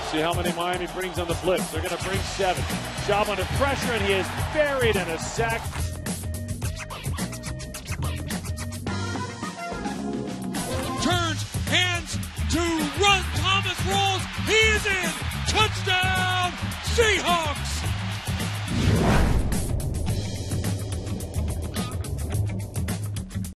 See how many Miami brings on the blitz. They're going to bring 7. Job under pressure, and he is buried in a sack.